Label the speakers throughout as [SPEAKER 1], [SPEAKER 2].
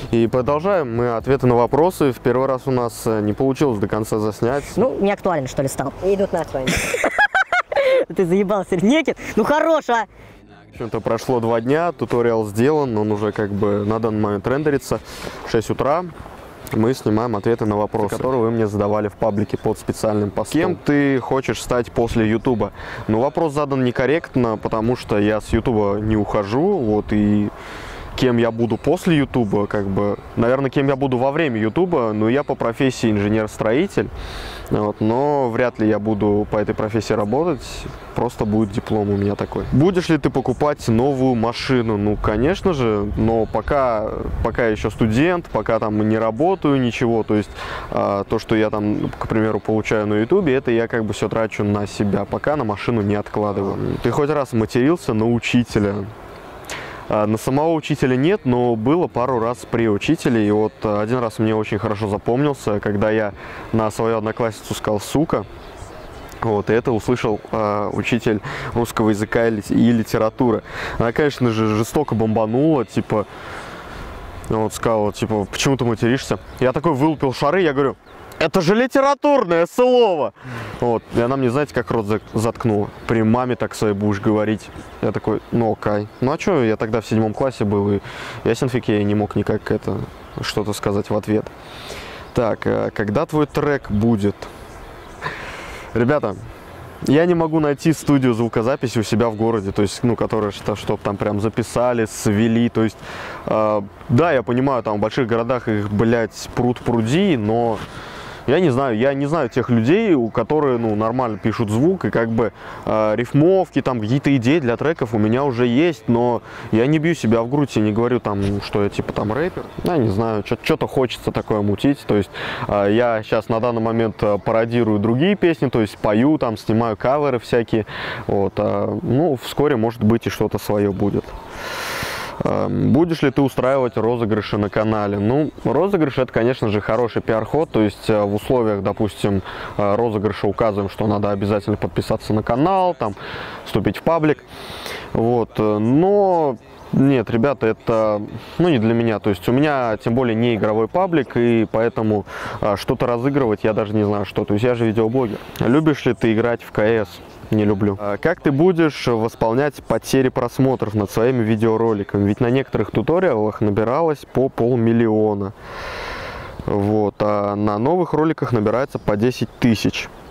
[SPEAKER 1] И продолжаем мы ответы на вопросы. В первый раз у нас не получилось до конца заснять.
[SPEAKER 2] Ну, не актуален, что ли, стал.
[SPEAKER 3] Идут на свой.
[SPEAKER 2] Ты заебался, Некит? Ну хорош, а!
[SPEAKER 1] В общем-то, прошло 2 дня, туториал сделан, он уже как бы на данный момент рендерится. 6 утра. Мы снимаем ответы на вопросы, которые вы мне задавали в паблике под специальным постом. Кем ты хочешь стать после Ютуба? Ну, вопрос задан некорректно, потому что я с Ютуба не ухожу, вот, и кем я буду после Ютуба, как бы, наверное, кем я буду во время Ютуба, но я по профессии инженер-строитель, вот, но вряд ли я буду по этой профессии работать, просто будет диплом у меня такой. Будешь ли ты покупать новую машину? Ну, конечно же, но пока еще студент, пока там не работаю, ничего, то есть то, что я там, к примеру, получаю на Ютубе, это я как бы все трачу на себя, пока на машину не откладываю. Ты хоть раз матерился на учителя? На самого учителя нет, но было пару раз при учителе. И вот один раз мне очень хорошо запомнился, когда я на свою одноклассницу сказал «сука». Вот, и это услышал учитель русского языка и литературы. Она, конечно же, жестоко бомбанула, типа, вот сказала, типа, почему ты материшься? Я такой вылупил шары, я говорю, это же литературное слово! Вот, и она мне, знаете, как рот заткнула. При маме так своей будешь говорить. Я такой, ну окей. Ну а что, я тогда в 7 классе был, и ясен фиг, я не мог никак это что-то сказать в ответ. Так, когда твой трек будет? Ребята, я не могу найти студию звукозаписи у себя в городе, то есть, ну, которая, чтобы там прям записали, свели, то есть, да, я понимаю, там в больших городах их, блядь, пруд-пруди, но я не знаю тех людей, которые, ну, нормально пишут звук, и как бы рифмовки, там, какие-то идеи для треков у меня уже есть, но я не бью себя в грудь и не говорю там, что я типа там рэпер. Я не знаю, что-то хочется такое мутить, то есть я сейчас на данный момент пародирую другие песни, то есть пою, там, снимаю каверы всякие, вот, ну, вскоре, может быть, и что-то свое будет. Будешь ли ты устраивать розыгрыши на канале? Ну, розыгрыш — это, конечно же, хороший пиар-ход, то есть в условиях, допустим, розыгрыша указываем, что надо обязательно подписаться на канал, там, вступить в паблик, вот, но нет, ребята, это, ну, не для меня, то есть у меня, тем более, не игровой паблик, и поэтому что-то разыгрывать я даже не знаю что, то есть я же видеоблогер. Любишь ли ты играть в КС? Не люблю. Как ты будешь восполнять потери просмотров над своими видеороликами? Ведь на некоторых туториалах набиралось по 500 000. Вот, а на новых роликах набирается по 10 000.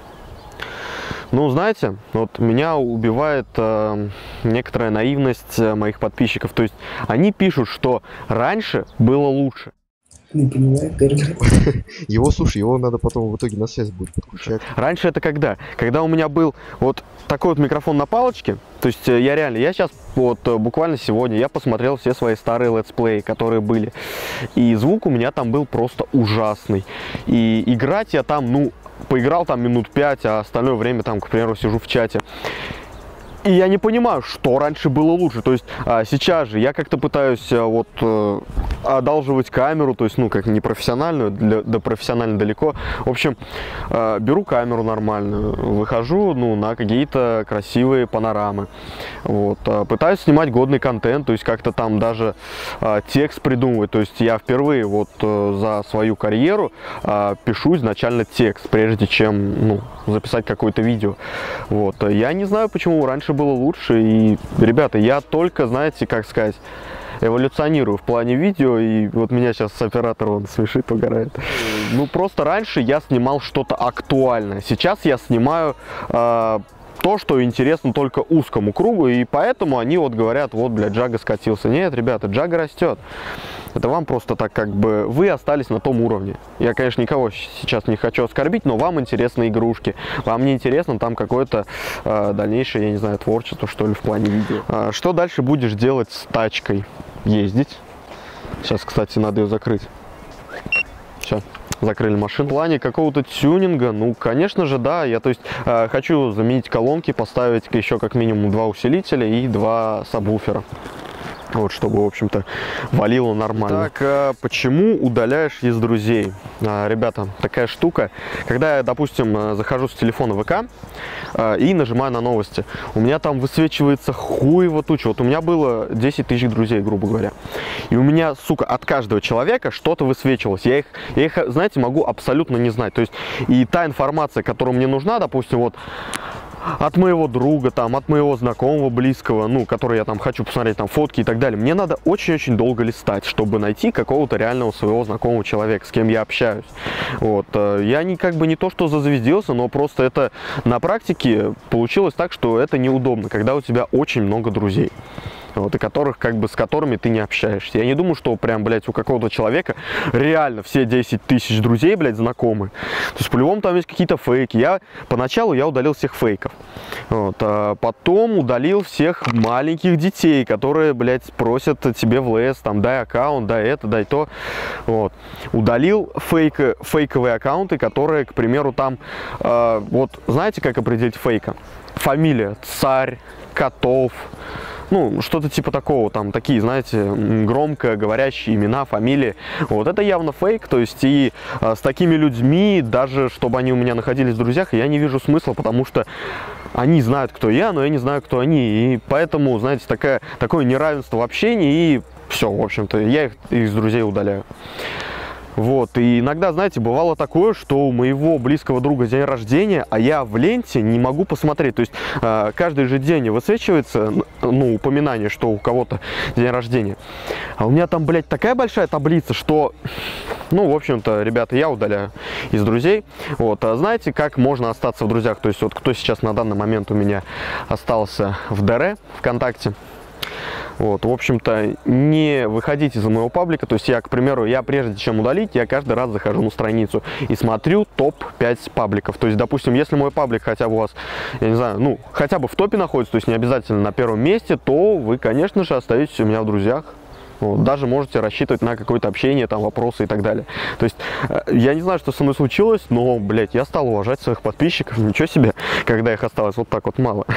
[SPEAKER 1] Ну, знаете, вот меня убивает некоторая наивность моих подписчиков. То есть они пишут, что раньше было лучше.
[SPEAKER 3] Не понимаю,
[SPEAKER 4] Его, слушай, его надо потом в итоге на связь будет подключать.
[SPEAKER 1] Раньше это когда? Когда у меня был вот такой вот микрофон на палочке, то есть я сейчас, вот буквально сегодня, я посмотрел все свои старые летсплеи, которые были, и звук у меня там был просто ужасный. И играть я там, ну, поиграл там минут 5, а остальное время там, к примеру, сижу в чате. И я не понимаю, что раньше было лучше. То есть сейчас же я как-то пытаюсь вот одалживать камеру, то есть, ну, как не профессиональную, до профессионально далеко. В общем, беру камеру нормальную, выхожу, ну, на какие-то красивые панорамы. Вот, пытаюсь снимать годный контент, то есть как-то там даже текст придумывать. То есть я впервые вот за свою карьеру пишу изначально текст, прежде чем, ну, записать какое-то видео. Вот, я не знаю, почему раньше было лучше, и, ребята, я только, знаете, как сказать, эволюционирую в плане видео, и вот меня сейчас оператор, он смешит, угорает. Ну, просто раньше я снимал что-то актуальное, сейчас я снимаю то, что интересно только узкому кругу, и поэтому они вот говорят, вот, блядь, Джага скатился. Нет, ребята, Джага растет. Это вам просто так, как бы, вы остались на том уровне. Я, конечно, никого сейчас не хочу оскорбить, но вам интересны игрушки. Вам не интересно там какое-то дальнейшее, я не знаю, творчество, что ли, в плане видео. Что дальше будешь делать с тачкой? Ездить. Сейчас, кстати, надо ее закрыть. Все. Закрыли машину. В плане какого-то тюнинга, ну, конечно же, да. Я, то есть, хочу заменить колонки, поставить еще как минимум 2 усилителя и 2 сабвуфера. Вот, чтобы, в общем-то, валило нормально. Так, почему удаляешь из друзей? Ребята, такая штука. Когда я, допустим, захожу с телефона ВК и нажимаю на новости, у меня там высвечивается хуево туча. Вот у меня было 10 тысяч друзей, грубо говоря. И у меня, сука, от каждого человека что-то высвечивалось. Я их, знаете, могу абсолютно не знать. То есть, и та информация, которая мне нужна, допустим, вот, от моего друга, там, от моего знакомого, близкого, ну, который я там хочу посмотреть, там, фотки и так далее, мне надо очень-очень долго листать, чтобы найти какого-то реального своего знакомого человека, с кем я общаюсь. Вот. Я как бы не то, что зазвездился, но просто это на практике получилось так, что это неудобно, когда у тебя очень много друзей. Вот, и которых, как бы, с которыми ты не общаешься. Я не думаю, что прям, блядь, у какого-то человека реально все 10 тысяч друзей, блядь, знакомы. То есть, по-любому, там есть какие-то фейки. Поначалу я удалил всех фейков. Вот, а потом удалил всех маленьких детей, которые, блядь, просят тебе в ЛС, там, дай аккаунт, дай это, дай то. Вот. Удалил фейковые аккаунты, которые, к примеру, там, вот, знаете, как определить фейка? Фамилия Царь, Котов. Ну, что-то типа такого, там, такие, знаете, громко говорящие имена, фамилии. Вот, это явно фейк, то есть, и с такими людьми, даже чтобы они у меня находились в друзьях, я не вижу смысла, потому что они знают, кто я, но я не знаю, кто они, и поэтому, знаете, такое неравенство в общении, и все, в общем-то, я их из друзей удаляю. Вот, и иногда, знаете, бывало такое, что у моего близкого друга день рождения, а я в ленте не могу посмотреть. То есть каждый же день высвечивается, ну, упоминание, что у кого-то день рождения. А у меня там, блядь, такая большая таблица, что, ну, в общем-то, ребята, я удаляю из друзей. Вот, а знаете, как можно остаться в друзьях? То есть, вот кто сейчас на данный момент у меня остался в ДР, ВКонтакте. Вот, в общем-то, не выходите из моего паблика, то есть я, к примеру, прежде чем удалить, я каждый раз захожу на страницу и смотрю топ-5 пабликов. То есть, допустим, если мой паблик хотя бы у вас, я не знаю, ну, хотя бы в топе находится, то есть не обязательно на первом месте, то вы, конечно же, остаетесь у меня в друзьях. Вот, даже можете рассчитывать на какое-то общение, там, вопросы и так далее. То есть, я не знаю, что со мной случилось, но, блядь, я стал уважать своих подписчиков. Ничего себе, когда их осталось вот так вот мало.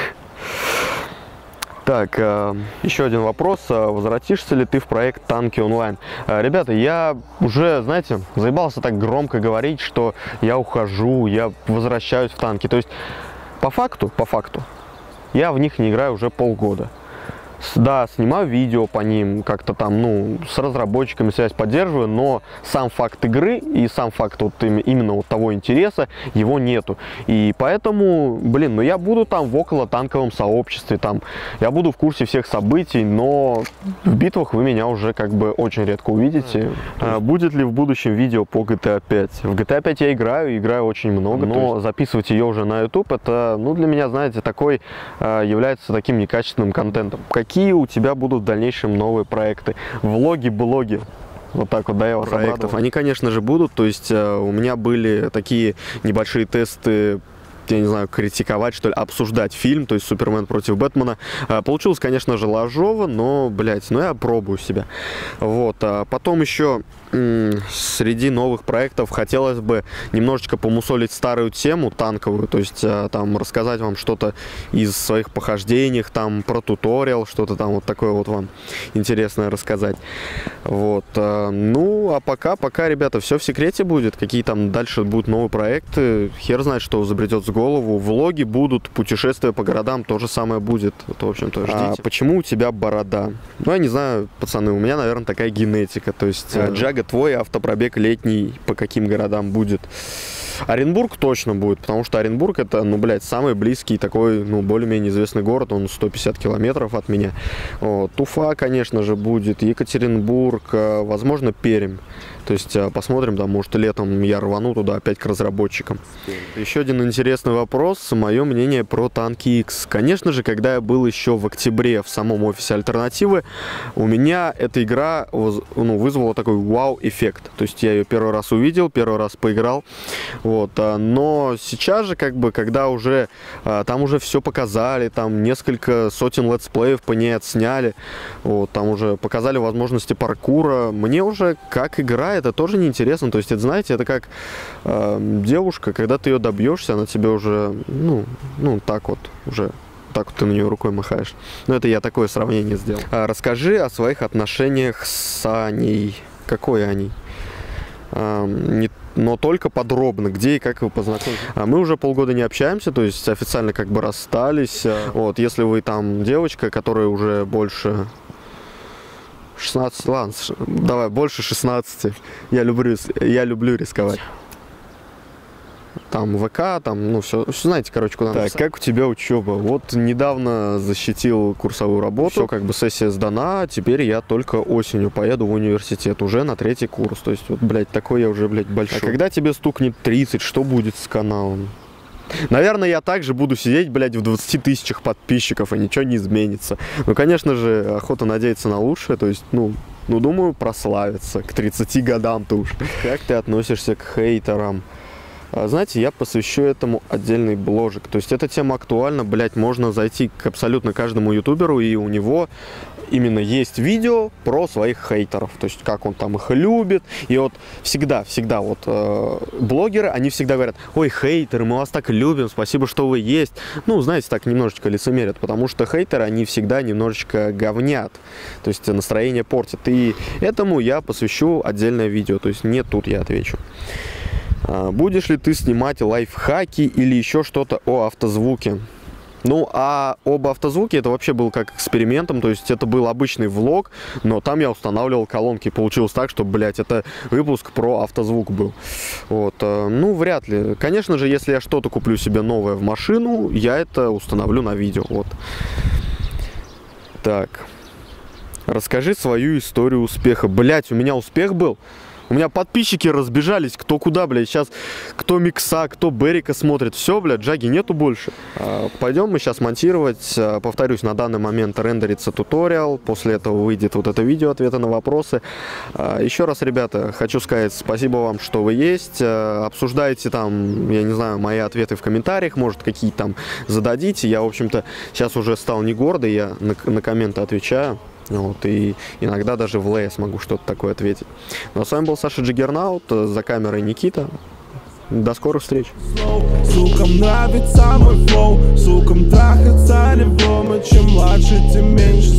[SPEAKER 1] Так, еще один вопрос. Возвратишься ли ты в проект «Танки онлайн»? Ребята, я уже, знаете, заебался так громко говорить, что я ухожу, я возвращаюсь в танки. То есть, по факту, я в них не играю уже полгода. Да, снимаю видео по ним, как-то там, ну, с разработчиками связь поддерживаю, но сам факт игры и сам факт вот именно вот того интереса, его нету. И поэтому, блин, ну я буду там в околотанковом сообществе, там, я буду в курсе всех событий, но в битвах вы меня уже как бы очень редко увидите. Будет ли в будущем видео по GTA 5? В GTA 5 я играю очень много, но записывать ее уже на YouTube, это, ну, для меня, знаете, такой является таким некачественным контентом. Какие у тебя будут в дальнейшем новые проекты? Влоги, блоги? Вот так вот, да, я вас проектов. Они, конечно же, будут. То есть у меня были такие небольшие тесты, я не знаю, критиковать, что ли, обсуждать фильм, то есть «Супермен против Бэтмена». Получилось, конечно же, ложово, но, блядь, ну я пробую себя. Вот, а потом еще среди новых проектов хотелось бы немножечко помусолить старую тему танковую, то есть там рассказать вам что-то из своих похождений, там про туториал, что-то там вот такое вот вам интересное рассказать. Вот, ну, а пока, ребята, все в секрете будет, какие там дальше будут новые проекты, хер знает, что забредет в голову. Влоги будут, путешествия по городам, то же самое будет, вот, в общем-то, ждите. Почему у тебя борода? Ну, я не знаю, пацаны, у меня, наверное, такая генетика, то есть Джага, твой автопробег летний по каким городам будет? Оренбург точно будет, потому что Оренбург это, ну, блядь, самый близкий такой, ну, более-менее известный город, он 150 километров от меня. Вот. Уфа, конечно же, будет, Екатеринбург, возможно, Пермь. То есть посмотрим, там, может, летом я рвану туда опять к разработчикам. Еще один интересный вопрос. Мое мнение про танки X. Конечно же, когда я был еще в октябре в самом офисе Альтернативы, у меня эта игра, ну, вызвала такой вау-эффект. То есть я ее первый раз увидел, первый раз поиграл. Вот. Но сейчас же, как бы, когда уже там уже все показали, там несколько сотен летсплеев по ней отсняли, вот, там уже показали возможности паркура, мне уже как игра это тоже неинтересно. То есть, это, знаете, это как девушка, когда ты ее добьешься, она тебе уже, ну, так вот, уже так вот ты на нее рукой махаешь. Ну, это я такое сравнение сделал. Расскажи о своих отношениях с Аней. Какой Аней? Но только подробно, где и как вы познакомились. Мы уже полгода не общаемся, то есть официально как бы расстались. Вот, если вы там девочка, которая уже больше 16, ладно, давай, больше 16. Я люблю рисковать. Там ВК, там, ну, все, знаете, короче, куда надо. Так, как у тебя учеба? Вот недавно защитил курсовую работу, все, как бы сессия сдана, теперь я только осенью поеду в университет, уже на 3-й курс. То есть, вот, блядь, такой я уже, блядь, большой. А когда тебе стукнет 30, что будет с каналом? Наверное, я также буду сидеть, блядь, в 20 тысячах подписчиков, и ничего не изменится. Ну, конечно же, охота надеяться на лучшее, то есть, ну, думаю, прославиться к 30 годам-то уж. Как ты относишься к хейтерам? Знаете, я посвящу этому отдельный бложик. То есть эта тема актуальна, блядь, можно зайти к абсолютно каждому ютуберу, и у него именно есть видео про своих хейтеров. То есть как он там их любит. И вот всегда вот блогеры, они всегда говорят: ой, хейтеры, мы вас так любим, спасибо, что вы есть. Ну, знаете, так немножечко лицемерят, потому что хейтеры, они всегда немножечко говнят. То есть настроение портят. И этому я посвящу отдельное видео. То есть не тут я отвечу. Будешь ли ты снимать лайфхаки или еще что-то о автозвуке? Ну, а об автозвуке это вообще был как экспериментом, то есть это был обычный влог, но там я устанавливал колонки. Получилось так, что, блядь, это выпуск про автозвук был. Вот, ну, вряд ли. Конечно же, если я что-то куплю себе новое в машину, я это установлю на видео, вот. Так. Расскажи свою историю успеха. Блядь, у меня успех был? У меня подписчики разбежались, кто куда, блядь. Сейчас кто Микса, кто Берика смотрит. Все, блядь, Джаги нету больше. Пойдем мы сейчас монтировать. Повторюсь, на данный момент рендерится туториал. После этого выйдет вот это видео, ответы на вопросы. Еще раз, ребята, хочу сказать спасибо вам, что вы есть. Обсуждайте там, я не знаю, мои ответы в комментариях. Может, какие там зададите. Я, в общем-то, сейчас уже стал не гордый. Я на комменты отвечаю. Вот, и иногда даже в ЛС могу что-то такое ответить. Ну а с вами был Саша Джиггернаут, за камерой Никита. До скорых встреч.
[SPEAKER 5] Сукам нравится мой флоу, сукам трахаться легко, чем младше, тем меньше.